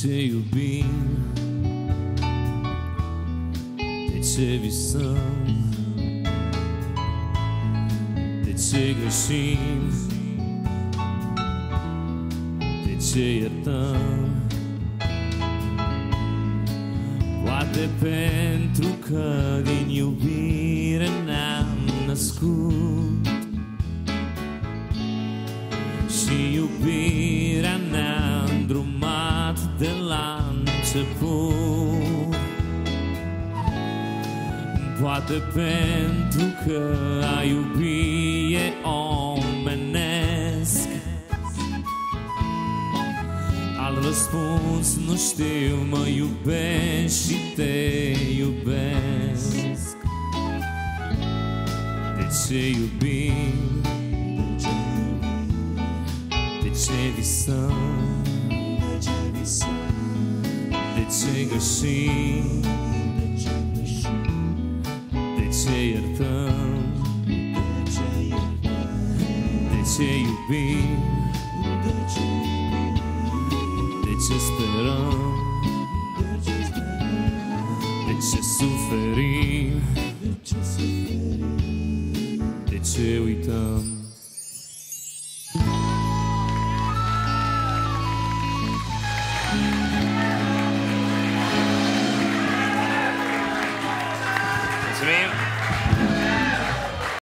ce iubim, de ce visăm, de ce greșim, de ce iertăm. Poate pentru că din iubire ne-am născut și iubirea ne-a îndrumat de la început. Poate pentru că a iubi e omenesc, al răspuns nu știu, mă iubești și te iubesc. De ce iubim, de ce visăm, de ce greșim, de ce iertăm, de ce iubim, de ce sperăm, de ce suferim, de ce uităm.